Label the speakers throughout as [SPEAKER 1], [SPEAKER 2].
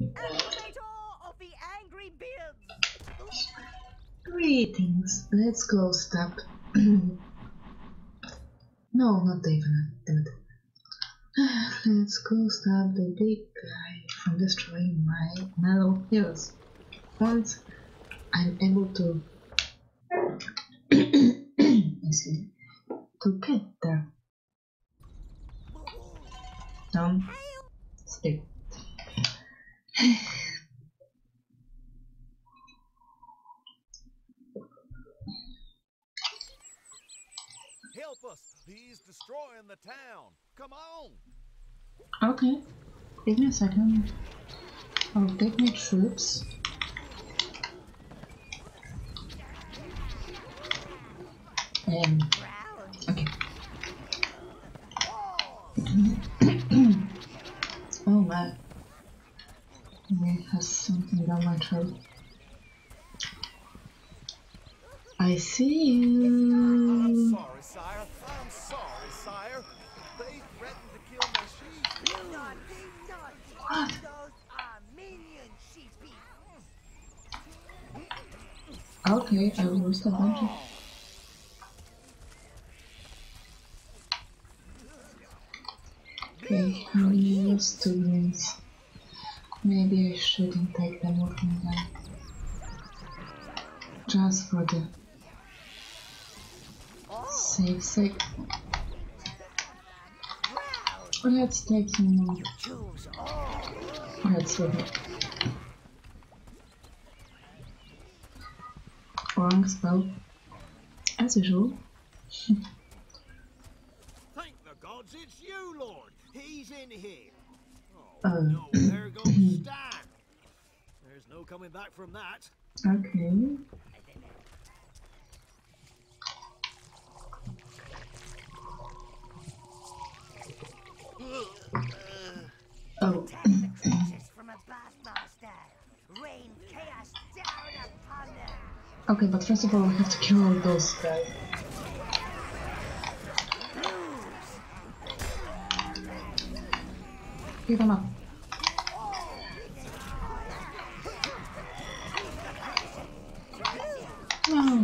[SPEAKER 1] Activator of the angry beards.
[SPEAKER 2] Greetings. Let's go stop. No, not Evna. Damn it. Let's go stop the big guy from destroying my metal heroes. Once I'm able to excuse me, to get there. Don't speak.
[SPEAKER 3] Help us! He's destroying the town. Come on!
[SPEAKER 2] Okay, give me a second. I'll take my troops. Okay. Oh my. It has something down my throat. I see you.
[SPEAKER 3] I'm sorry, sire. I'm sorry, sire. They threatened to kill my sheep.
[SPEAKER 2] What?
[SPEAKER 1] Those are minion sheepy.
[SPEAKER 2] Okay, I lost a bunch of. Okay, how many students? Maybe I shouldn't take them with me then. Just for the safe sake. Let's take some more. Let's do it. Wrong spell. As usual.
[SPEAKER 3] Thank the gods it's you, Lord. He's in here.
[SPEAKER 2] Oh.
[SPEAKER 3] No, there goes Stan. There's no coming back from that.
[SPEAKER 2] Okay. Oh. Okay, but first of all, we have to kill all those guys. Pick them up. No.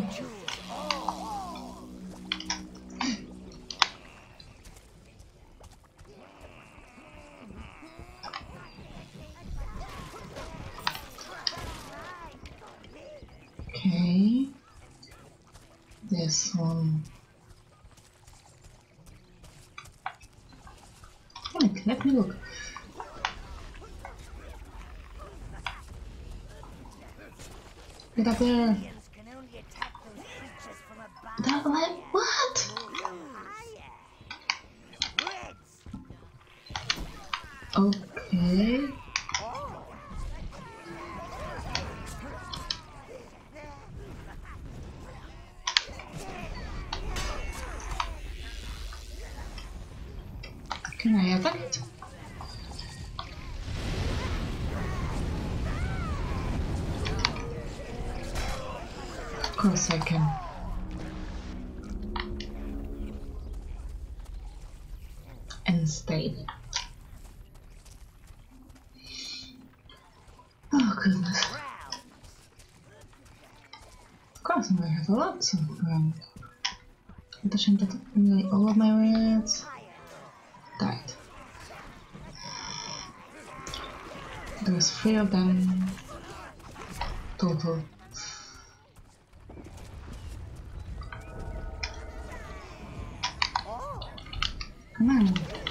[SPEAKER 2] Okay. This one. Wait, let me look. Get up there. That like what? Okay. Can I attack it? Of course I can. And stay there. Oh goodness. Of course I have lots of ground. But I shouldn't have all of my reds died. There's 3 of them total. Come on.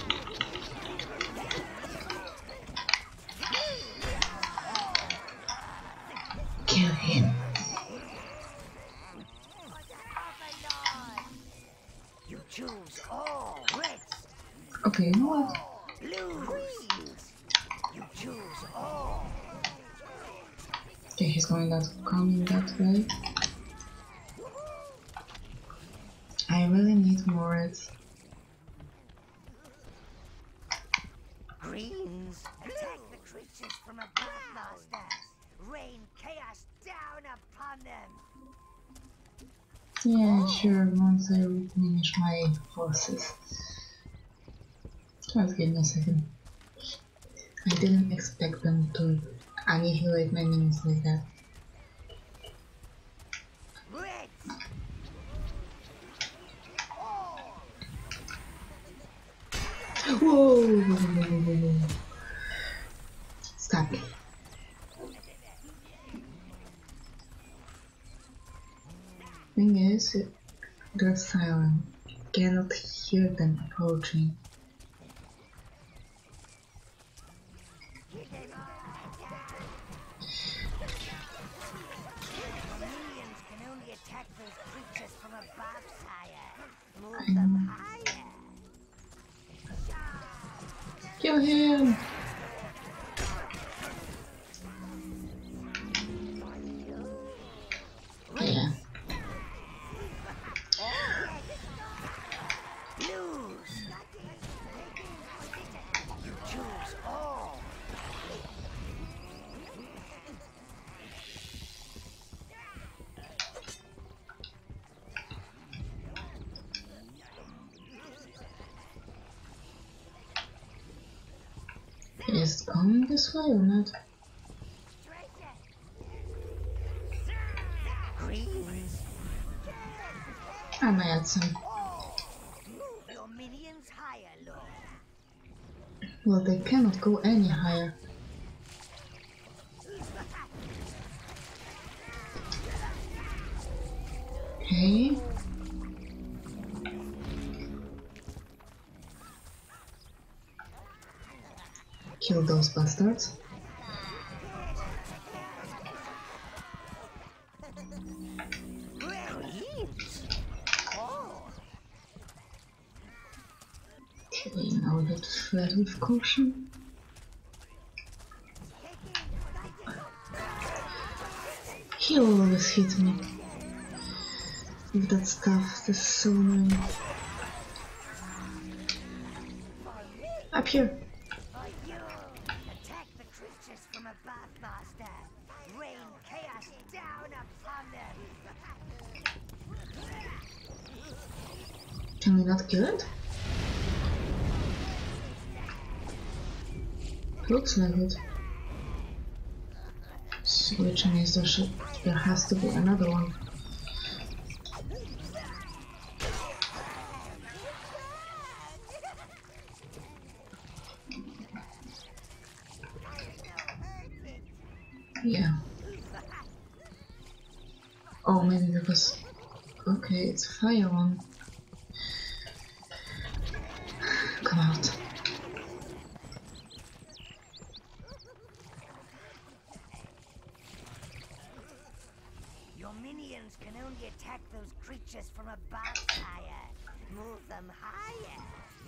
[SPEAKER 2] Kill him.
[SPEAKER 1] You choose all reds.
[SPEAKER 2] Okay, you know what?
[SPEAKER 1] Blues. You choose all.
[SPEAKER 2] Okay, he's coming that way. I really need more reds.
[SPEAKER 1] Greens. Attack the creatures from above, masters. Rain chaos down upon them.
[SPEAKER 2] Yeah, sure, once I replenish my forces. Just give me a second. I didn't expect them to annihilate my minions like that. Whoa! Stop. Thing is, they're silent. Cannot hear them approaching. Kill him! Yeah. Is it coming this way or not? I might add some. Well, they cannot go any higher. Okay. Kill those bastards. Okay, now we have to thread with caution. He always hits me with that stuff. This is so annoying. Up here. Can we not kill it? Looks like it. So which means there has to be another one. Yeah. Oh, maybe because... Okay, it's a fire one. Come out.
[SPEAKER 1] Your minions can only attack those creatures from above, sire. Move them higher.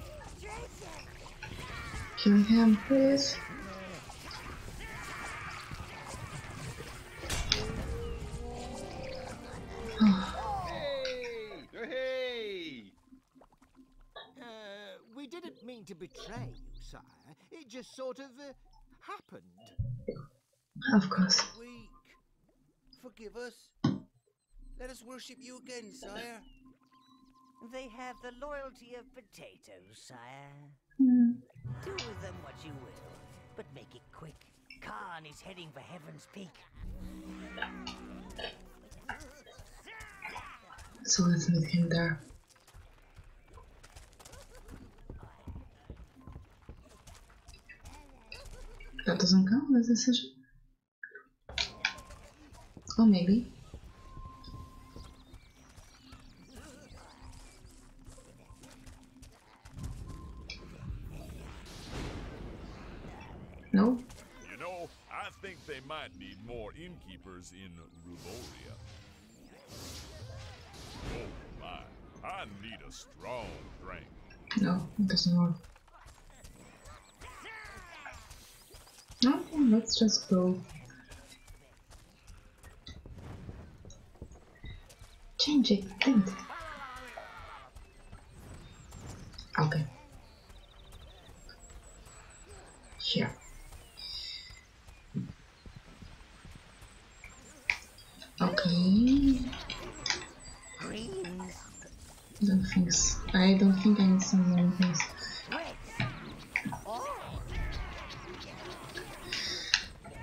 [SPEAKER 2] Kill him, please.
[SPEAKER 3] We didn't mean to betray you, sire. It just sort of happened.
[SPEAKER 2] Of course.
[SPEAKER 4] Weak. Forgive us. Let us worship you again, sire.
[SPEAKER 1] They have the loyalty of potatoes, sire. Do with them what you will, but make it quick. Khan is heading for Heaven's Peak.
[SPEAKER 2] So let's meet him there. That doesn't count as a decision. Or maybe. No?
[SPEAKER 5] You know, I think they might need more innkeepers in Rubolia. Oh my, I need a strong drink.
[SPEAKER 2] No, it doesn't work. Okay, let's just go. Change it, damn it. Okay. Here. Okay. I don't think I need some more things.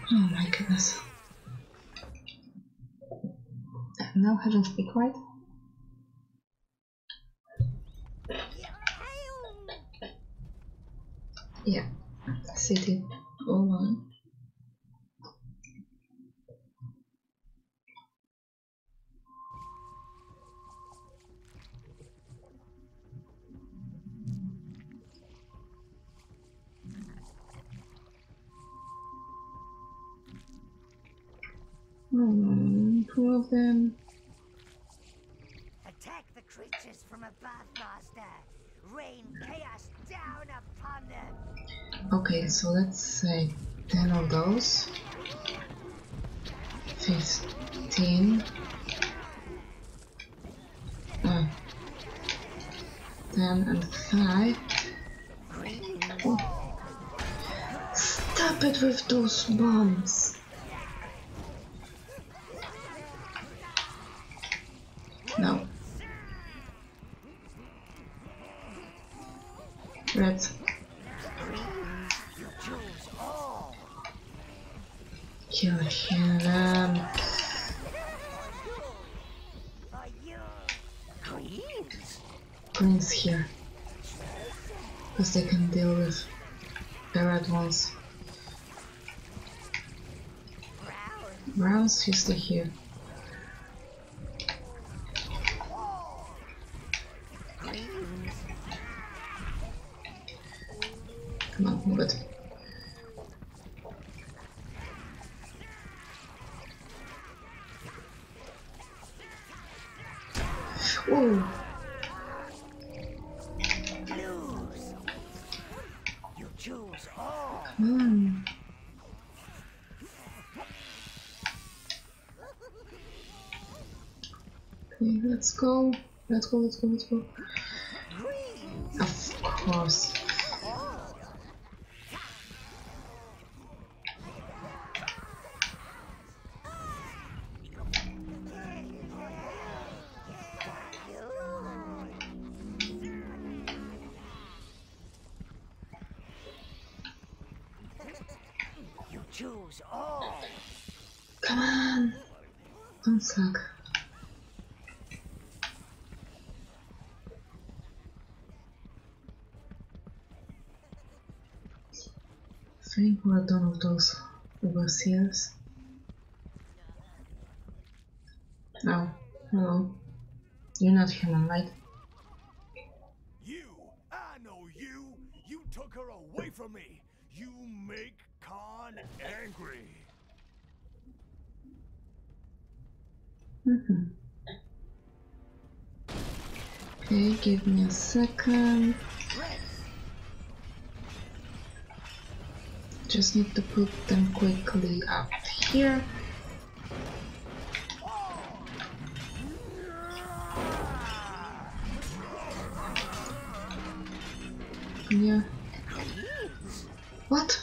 [SPEAKER 2] Oh my goodness. Now Heaven's Peak, right? Yeah. City. All on. Two of them.
[SPEAKER 1] Attack the creatures from above, Master. Rain chaos down upon them.
[SPEAKER 2] Okay, so let's say 10 of those. 15. 10 and 5. Oh. Stop it with those bombs. No. Red. Kill him. Greens here. Because they can deal with the red ones. Browns, you stay here. Come on, move it. Whoa!
[SPEAKER 1] You choose all.
[SPEAKER 2] Come on. Okay, let's go. Let's go, let's go, let's go. Of course.
[SPEAKER 1] You choose all.
[SPEAKER 2] Come on. Don't suck. I think we're done with those overseers. Oh, hello. You're not human, right?
[SPEAKER 5] You, I know you. You took her away from me. You make Khan angry.
[SPEAKER 2] Okay, give me a second. Just need to put them quickly up here. Yeah. What?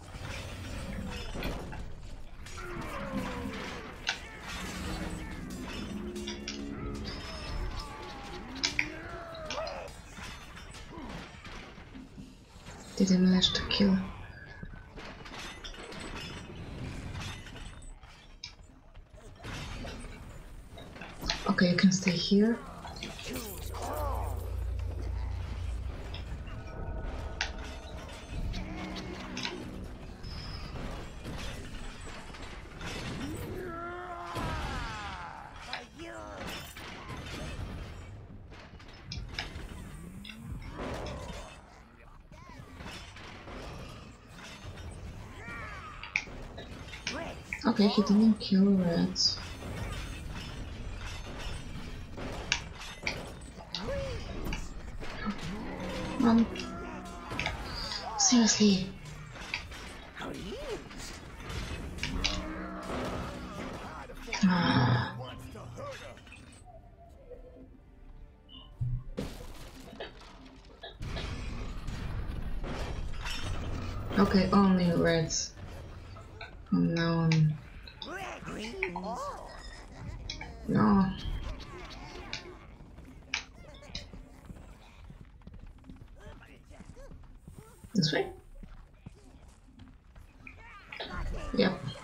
[SPEAKER 2] Did I manage to kill? Okay, you can stay here. Okay, he didn't kill reds. Seriously. Okay, only reds from now on. No. This way? Yep.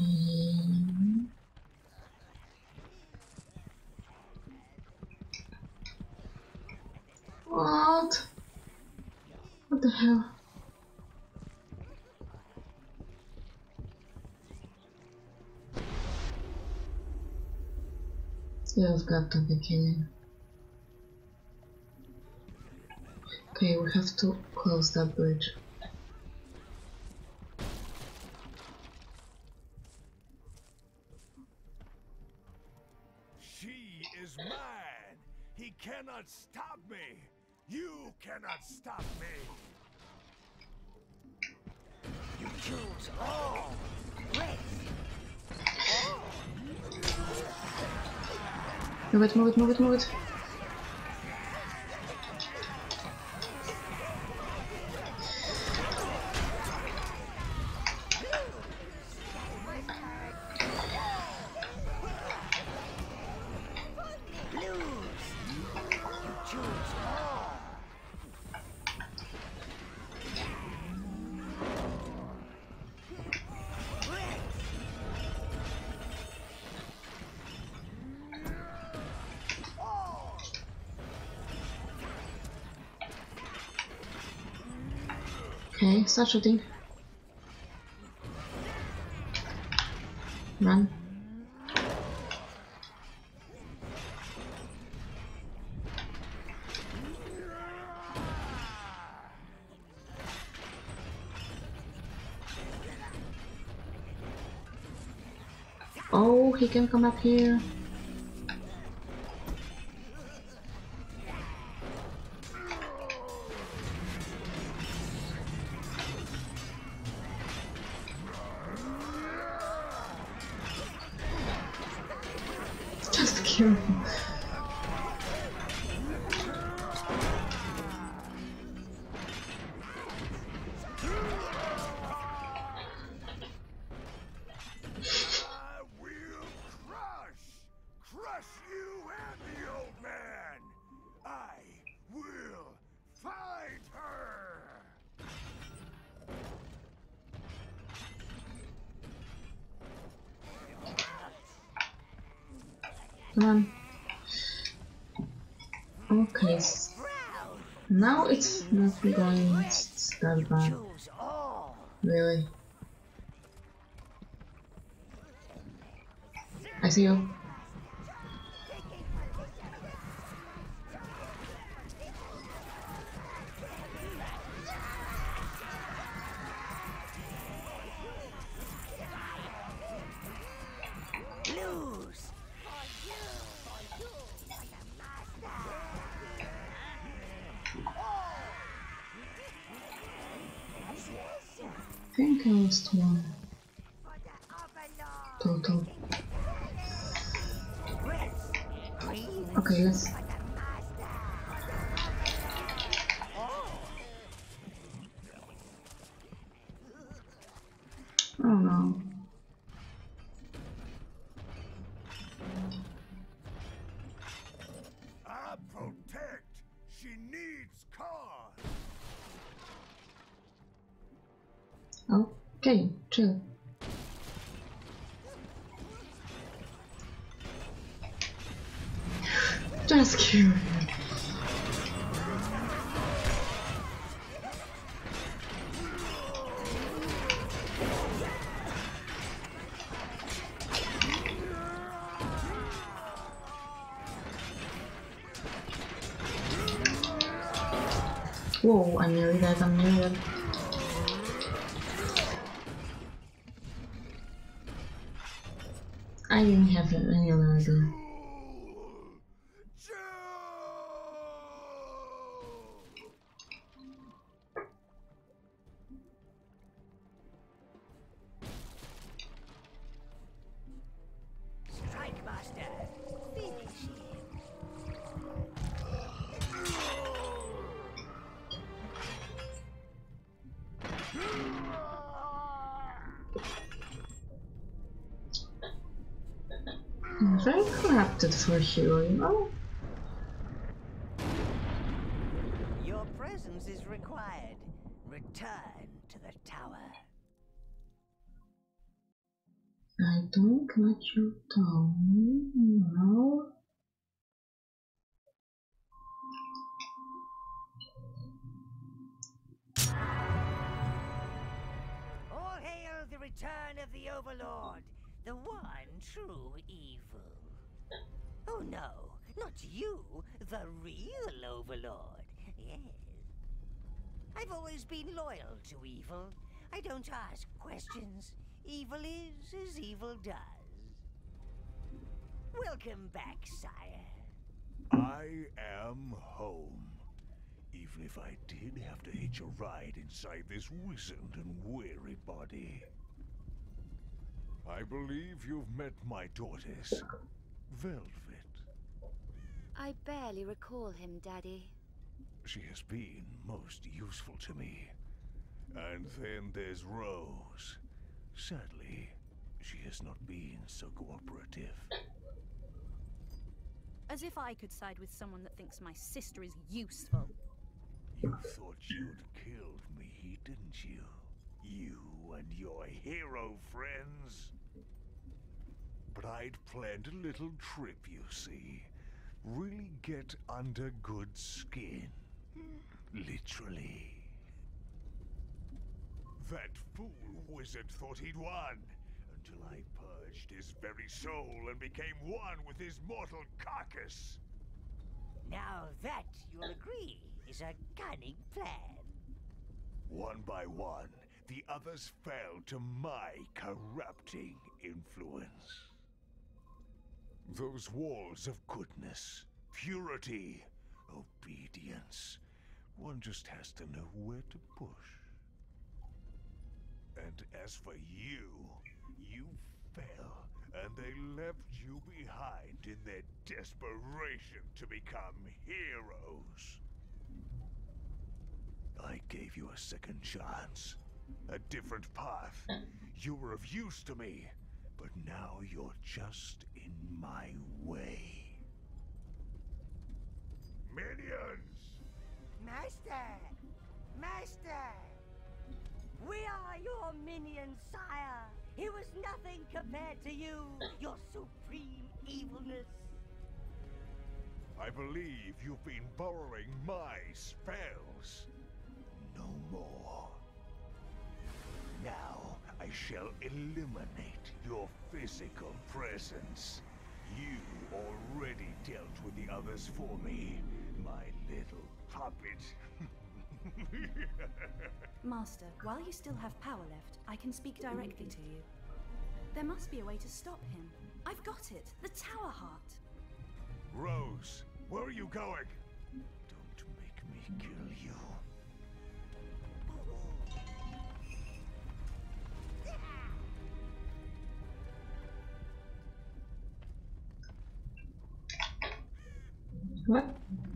[SPEAKER 2] What? What the hell? You've got to be kidding. Okay, we have to close that bridge.
[SPEAKER 5] She is mine. He cannot stop me. You cannot stop me.
[SPEAKER 1] You choose all.
[SPEAKER 2] Move it, move it, move it, move it. Okay, start shooting. Run. Oh, he can come up here. Just kill him.
[SPEAKER 5] I will crush you and the old man. I will find her.
[SPEAKER 2] Come on. Okay. Now it's not going that bad.
[SPEAKER 1] Choose all.
[SPEAKER 2] Really. I see you.
[SPEAKER 1] Lose.
[SPEAKER 2] I think I lost one. Total. Okay, let's. Oh no.
[SPEAKER 5] I protect. She needs Khan.
[SPEAKER 2] Okay, chill. Just kill him. Whoa, I'm nearly dead, I'm nearly dead. I didn't have any other idea.
[SPEAKER 1] Strike master. Finish him.
[SPEAKER 2] Very corrupted for a hero, you know?
[SPEAKER 1] Your presence is required. Return to the tower.
[SPEAKER 2] don't like your tone. No.
[SPEAKER 1] All hail the return of the Overlord, the one true evil. Oh no, not you, the real Overlord. Yes. I've always been loyal to evil. I don't ask questions. Evil is as evil does. Welcome back, sire.
[SPEAKER 5] I am home. Even if I did have to hitch a ride inside this wizened and weary body. I believe you've met my tortoise, Velvet.
[SPEAKER 6] I barely recall him, Daddy.
[SPEAKER 5] She has been most useful to me. And then there's Rose. Sadly, she has not been so cooperative.
[SPEAKER 7] As if I could side with someone that thinks my sister is useful.
[SPEAKER 5] You thought you'd killed me, didn't you? You and your hero friends? But I'd planned a little trip, you see. Really get under good skin. Literally. That fool wizard thought he'd won, until I purged his very soul and became one with his mortal carcass.
[SPEAKER 1] Now that, you'll agree, is a cunning plan.
[SPEAKER 5] One by one, the others fell to my corrupting influence. Those walls of goodness, purity, obedience. One just has to know where to push. And as for you, you fell, and they left you behind in their desperation to become heroes. I gave you a second chance, a different path. You were of use to me, but now you're just in my way. Minions!
[SPEAKER 1] Master! Master! We are your minions, sire! He was nothing compared to you, your supreme evilness.
[SPEAKER 5] I believe you've been borrowing my spells. No more. Now I shall eliminate your physical presence. You already dealt with the others for me, my little puppet.
[SPEAKER 7] Master, while you still have power left, I can speak directly to you. There must be a way to stop him. I've got it! The Tower Heart!
[SPEAKER 5] Rose, where are you going? Don't make me kill you.
[SPEAKER 2] What?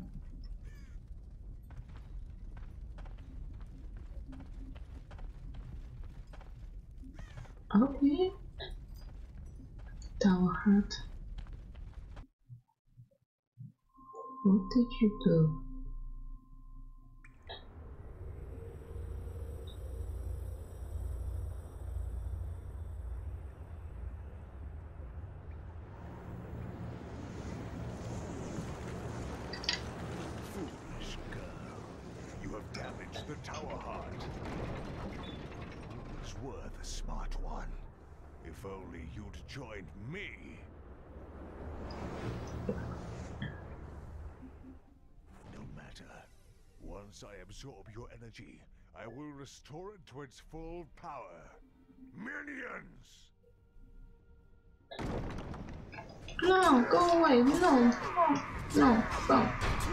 [SPEAKER 2] Okay. Tower Heart. What did you do?
[SPEAKER 5] Foolish girl. You have damaged the Tower Heart. Who was worth a smart one? If only you'd joined me. No matter. Once I absorb your energy, I will restore it to its full power. Minions!
[SPEAKER 2] No, go away. No, no, stop.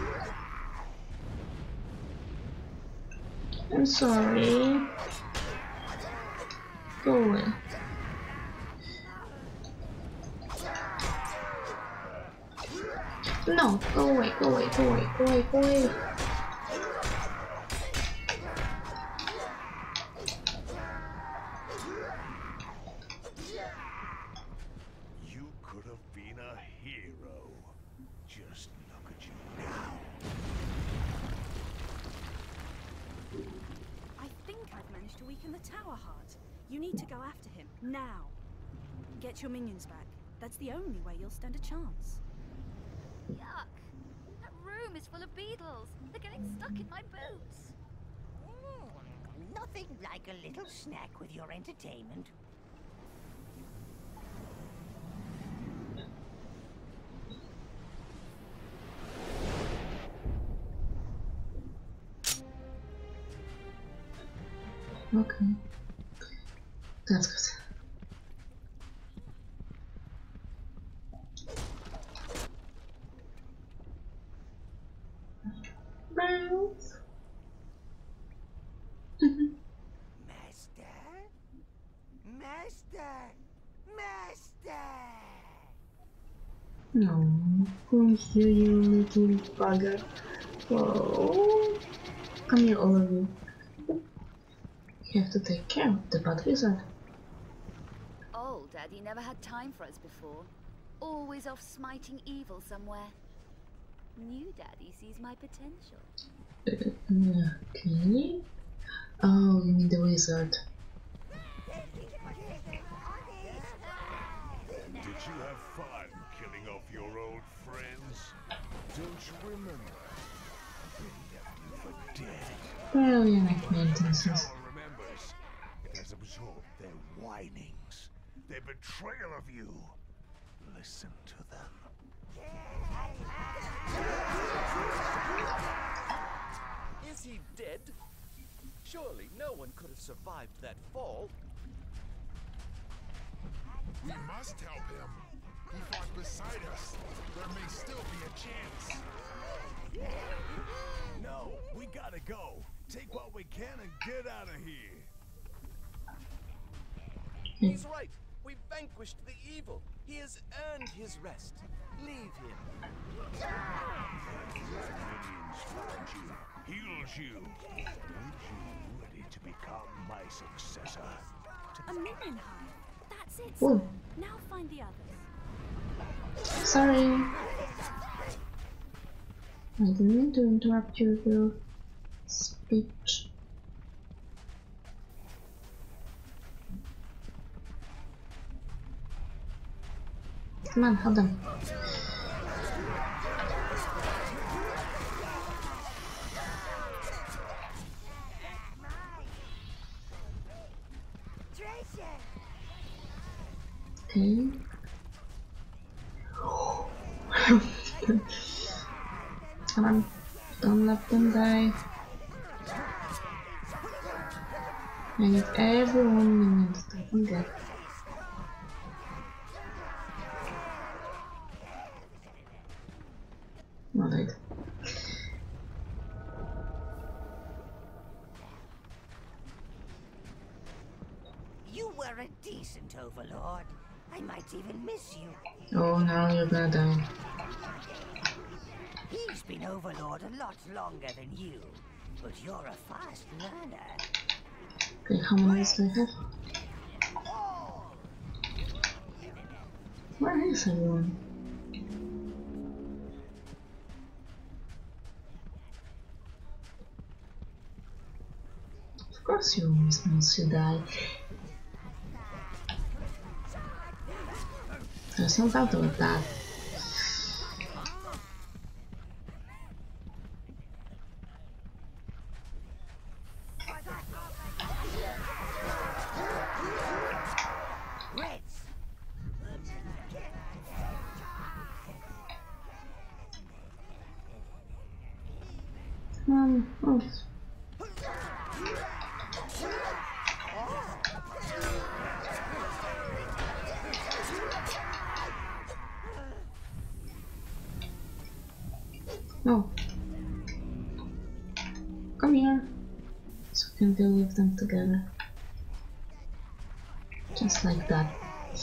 [SPEAKER 2] I'm sorry. Go away. No, go away, go away, go away, go away, go away.
[SPEAKER 5] You could have been a hero. Just look at you now.
[SPEAKER 7] I think I've managed to weaken the Tower Heart. You need to go after him, now. get your minions back. That's the only way you'll stand a chance.
[SPEAKER 6] Yuck! That room is full of beetles. They're getting stuck in my boots.
[SPEAKER 1] Nothing like a little snack with your entertainment.
[SPEAKER 2] Okay. That's good. Browns.
[SPEAKER 1] Master? Master! Master!
[SPEAKER 2] No, come here, you little bugger. Whoa. Come here, all of you. You have to take care of the bad wizard.
[SPEAKER 6] Old Daddy never had time for us before. Always off smiting evil somewhere. New Daddy sees my potential.
[SPEAKER 2] Okay. Oh, you mean the wizard.
[SPEAKER 5] Did you have fun killing off your old friends? Don't you remember? They left you for dead.
[SPEAKER 2] Well, you like maintenances.
[SPEAKER 5] Tower remembers. It has absorbed their whinings, their betrayal of you. Listen to them.
[SPEAKER 8] Is he dead? Surely no one could have survived that fall.
[SPEAKER 9] We must help him. He fought beside us. There may still be a chance.
[SPEAKER 5] No, we gotta go. Take what we can and get out of here.
[SPEAKER 8] He's right. We vanquished the evil. He has earned his rest. Leave him.
[SPEAKER 5] Minions found you, healed you, made you ready to become my successor.
[SPEAKER 7] A minion hive. That's it,
[SPEAKER 2] Whoa.
[SPEAKER 7] sir. Now find the others.
[SPEAKER 2] Sorry. I didn't mean to interrupt your speech. Come on, hold them. Okay. Come on, don't let them die. I need everyone minions that I can get. Alright.
[SPEAKER 1] You were a decent overlord. I might even miss you.
[SPEAKER 2] Oh, now you're gonna die.
[SPEAKER 1] He's been overlord a lot longer than you, but you're a fast learner.
[SPEAKER 2] Okay, how many do I have? Where is everyone? Of course you always once you die. There's no doubt about that. Oh. No. Come here. So we can deal with them together. Just like that.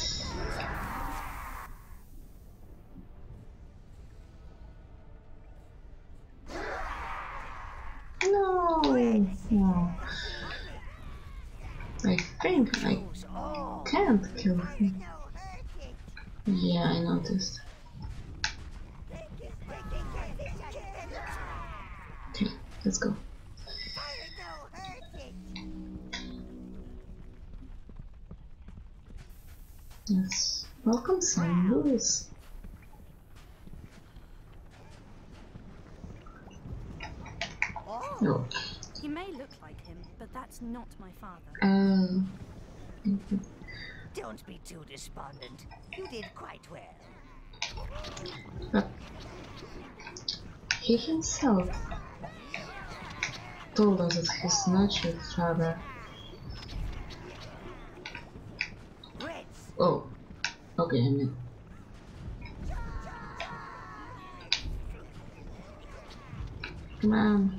[SPEAKER 2] No. I think I can't kill him. Yeah, I noticed. Okay, let's go. Yes. Welcome, son. Lewis. No.
[SPEAKER 7] He may look like him, but that's not my father.
[SPEAKER 1] Don't be too despondent. You did quite well.
[SPEAKER 2] But he himself told us that he's not your father. Oh, okay, I mean. Come on.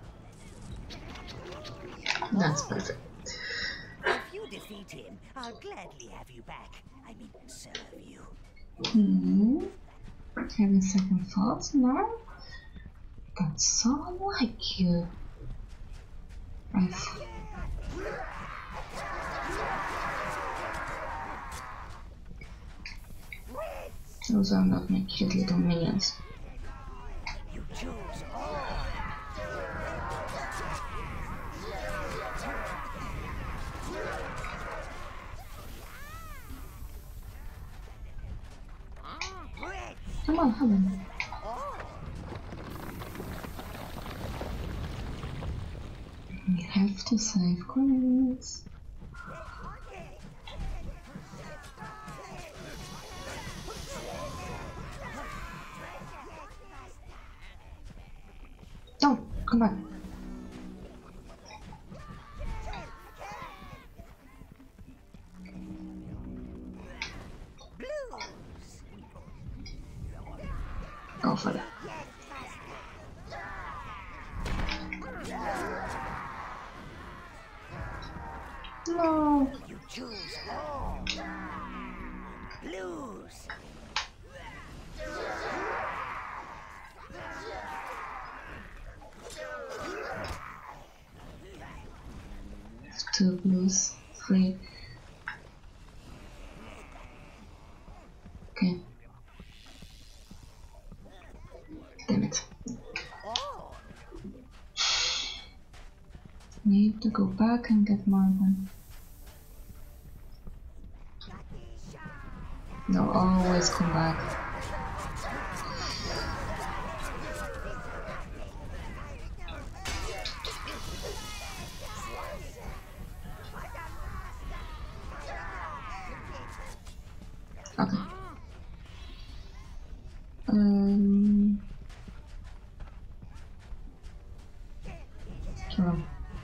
[SPEAKER 2] That's perfect.
[SPEAKER 1] If you defeat him, I'll gladly have you back. I mean, serve you.
[SPEAKER 2] Having second thoughts now? That's so unlike you. Those are not my cute little minions.
[SPEAKER 1] You choose all.
[SPEAKER 2] Come on, come on. We have to save coins. Don't come back. Go for that. No.
[SPEAKER 1] You choose all. Blues.
[SPEAKER 2] Two blues, three. Okay. Damn it. Need to go back and get Marvin. No, always come back. Okay. Kill him.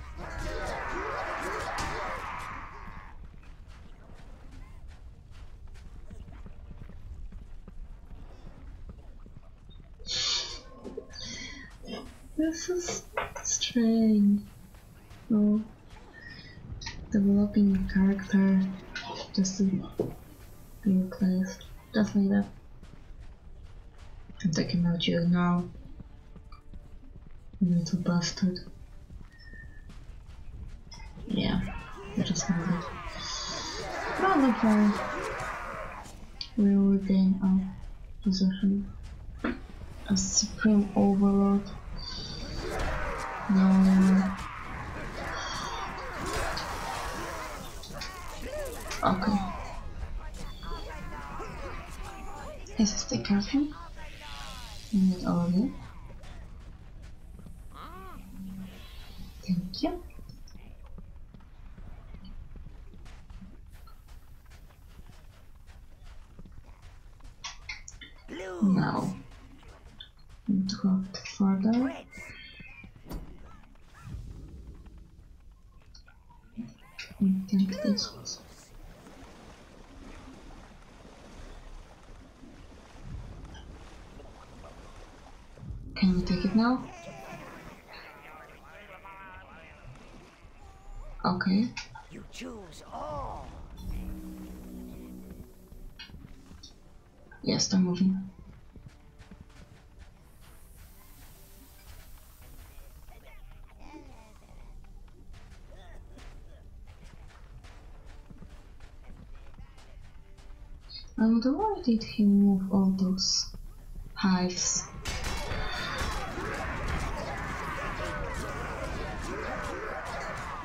[SPEAKER 2] This is strange. So, developing a character just to be replaced, just like that. I'm taking out you now, you little bastard. Yeah, you just know it. But look fine. We will regain our position as Supreme Overlord. No. Okay. Let's just take care of him. And get all of it. Thank you. Now, need to go a bit further. I think this was. Can we take it now? Okay.
[SPEAKER 1] You choose all.
[SPEAKER 2] Yes, they're moving. Why did he move all those hives?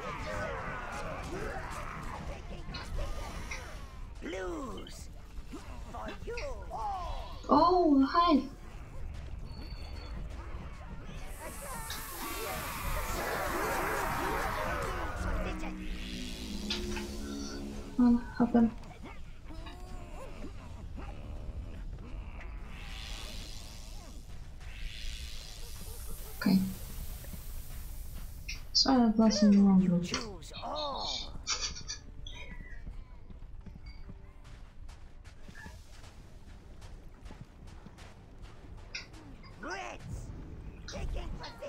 [SPEAKER 1] Blues.
[SPEAKER 2] Oh, hi! What happened? Okay. Silent blessing in one group.
[SPEAKER 1] Choose all. Reds, taking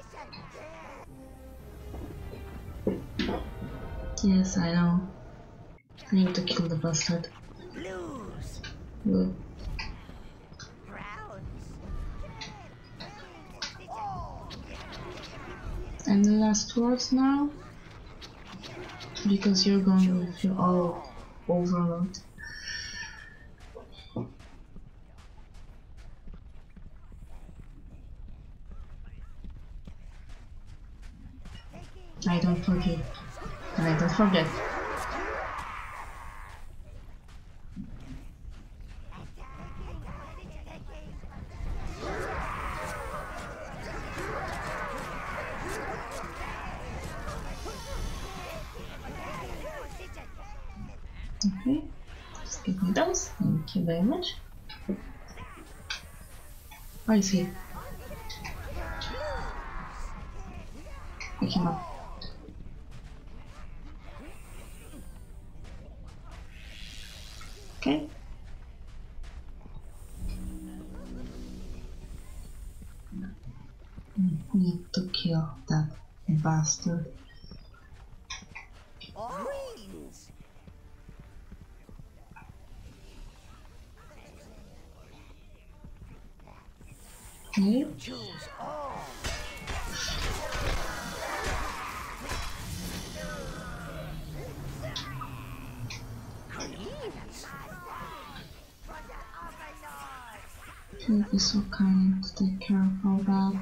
[SPEAKER 1] position.
[SPEAKER 2] Yes, I know. I need to kill the bastard.
[SPEAKER 1] Blues,
[SPEAKER 2] Good.
[SPEAKER 1] browns.
[SPEAKER 2] And the last words now? Because you're going with your Overlord. I don't forget. I don't forget. Okay, just give me those. Thank you very much. Where is he? Pick him up. Okay. Need to kill that bastard.
[SPEAKER 1] Greens.
[SPEAKER 2] Okay.
[SPEAKER 1] Choose all. Greens.
[SPEAKER 2] You'll be so kind to take care of all that.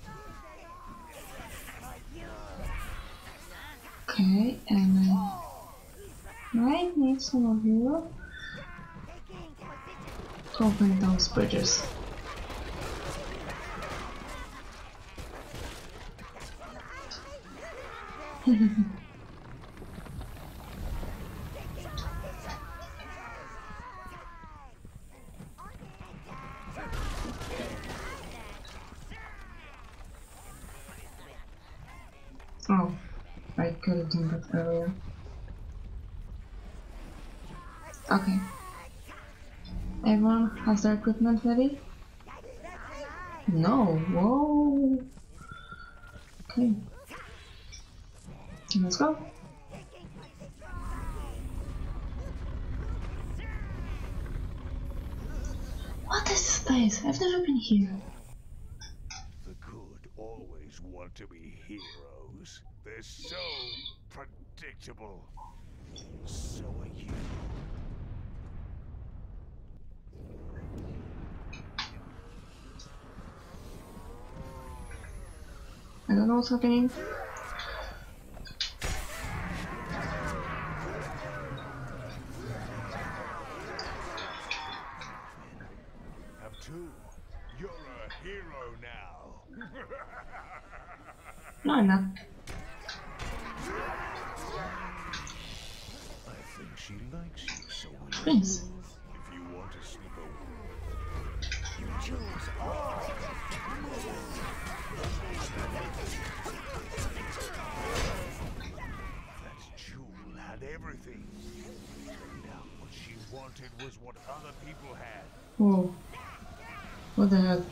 [SPEAKER 2] Okay, and I might need some of you to open those bridges. Oh, I could have done that earlier. Okay. Everyone has their equipment ready? No, whoa. Okay. Let's go. What is this place? I've never been here.
[SPEAKER 5] The good always want to be heroes. They're so predictable. So are you.
[SPEAKER 2] I don't know what's happening.
[SPEAKER 5] Have two. You're a hero now.
[SPEAKER 2] No, I'm not.
[SPEAKER 5] I think she likes you, so will you.
[SPEAKER 2] Prince.
[SPEAKER 5] If you want to slip away, you choose all. That jewel had everything. Now what she wanted was what other people had.
[SPEAKER 2] Whoa. What the hell?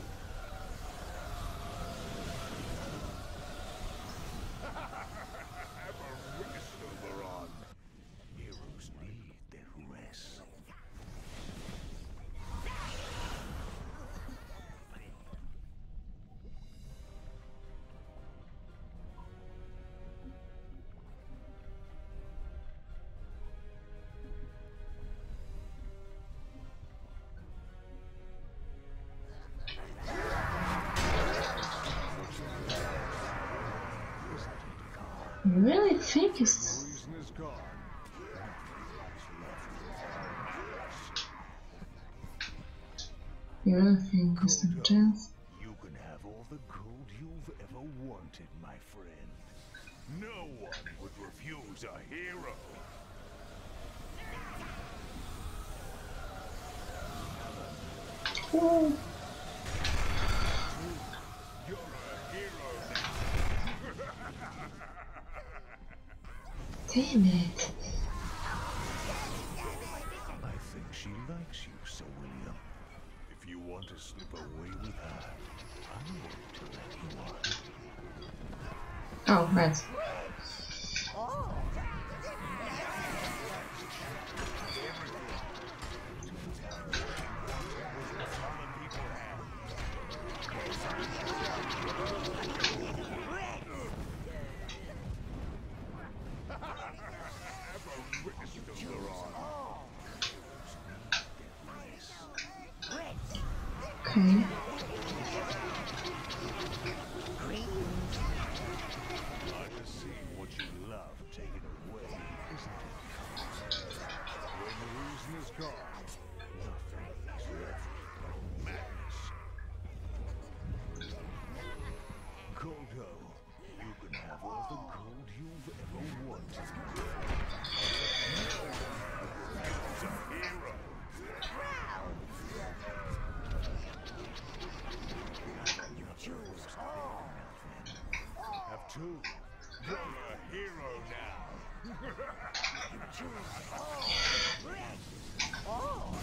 [SPEAKER 5] Have a rest, Overlord. Heroes need their rest.
[SPEAKER 2] You really think it's...
[SPEAKER 5] Reason is gone. Nothing is left.
[SPEAKER 2] You really think this is a chance?
[SPEAKER 5] You can have all the gold you've ever wanted, my friend. No one would refuse a hero.
[SPEAKER 2] Oh.
[SPEAKER 5] You're a hero
[SPEAKER 2] Damn it.
[SPEAKER 5] I think she likes you, Sir William. If you want to slip away with her, I'm willing to let you on.
[SPEAKER 2] Oh, right. Okay.
[SPEAKER 5] I just see what you love taken away, isn't it? When reason is gone, nothing is left but madness. Goldo, you can have all the gold you've ever wanted. You're a hero. You choose all. Have two. You're a hero now. You choose all.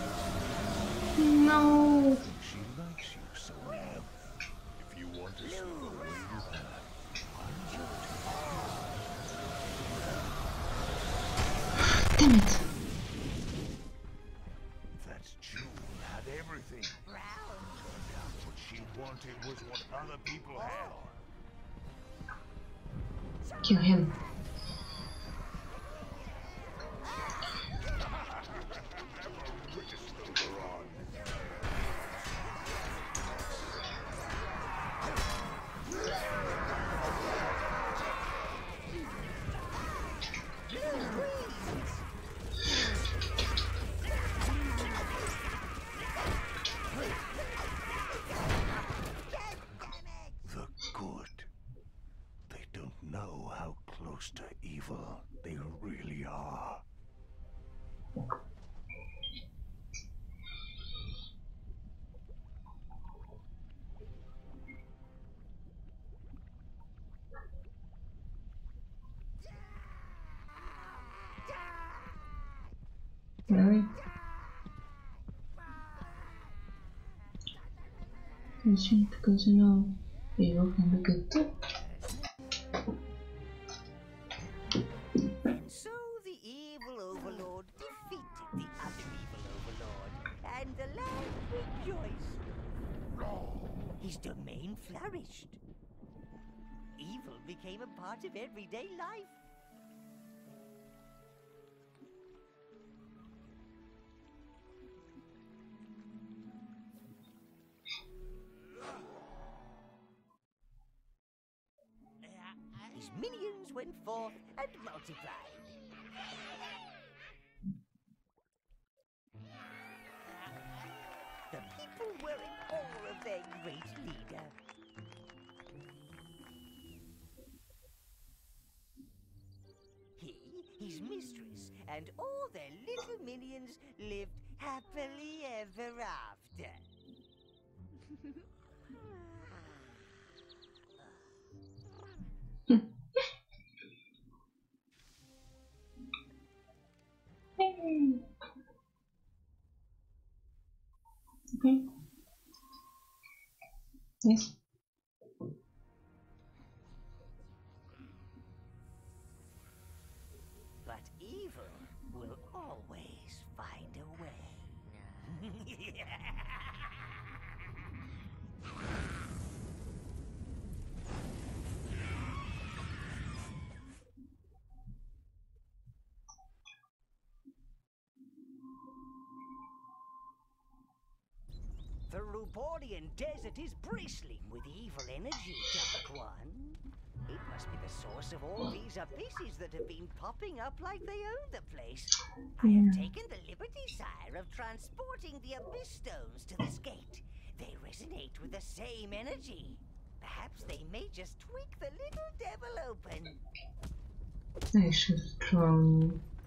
[SPEAKER 2] No.
[SPEAKER 5] She likes you, so William. If you want to slip away with her,
[SPEAKER 2] Damn it.
[SPEAKER 5] that jewel had everything. Turned out what she wanted was what other people had.
[SPEAKER 2] Kill him.
[SPEAKER 5] The good. They don't know how close to evil they really are.
[SPEAKER 2] Really? Because you know, evil can be good too.
[SPEAKER 1] And so the evil overlord defeated the other evil overlord, and the land rejoiced. His domain flourished. Evil became a part of everyday life. His minions went forth and multiplied. The people were in awe of their great leader. He, his mistress, and all their little minions lived happily ever after.
[SPEAKER 2] Okay. Yes.
[SPEAKER 1] But evil will always find a way. Through Temporalian desert is bristling with evil energy, Dark One. It must be the source of all these abysses that have been popping up like they own the place. I have taken the liberty, sire, of transporting the abyss stones to this gate. They resonate with the same energy. Perhaps they may just tweak the little devil open.
[SPEAKER 2] I should try.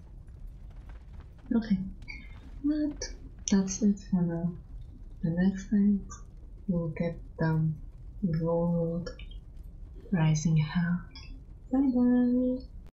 [SPEAKER 2] Okay, but that's it for now. The next time we'll get the Overlord Raising Hell. Bye bye!